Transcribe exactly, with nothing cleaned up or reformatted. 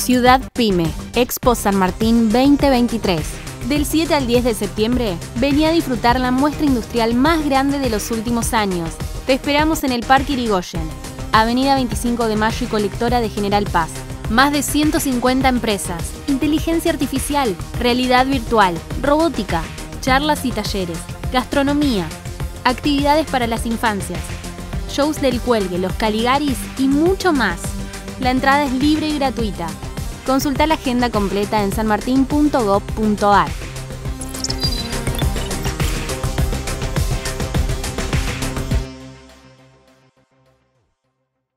Ciudad Pyme, Expo San Martín veinte veintitrés. Del siete al diez de septiembre, vení a disfrutar la muestra industrial más grande de los últimos años. Te esperamos en el Parque Irigoyen, Avenida veinticinco de Mayo y Colectora de General Paz. Más de ciento cincuenta empresas, inteligencia artificial, realidad virtual, robótica, charlas y talleres, gastronomía, actividades para las infancias, shows del Cuelgue, los Caligaris y mucho más. La entrada es libre y gratuita. Consulta la agenda completa en sanmartin punto gob punto ar.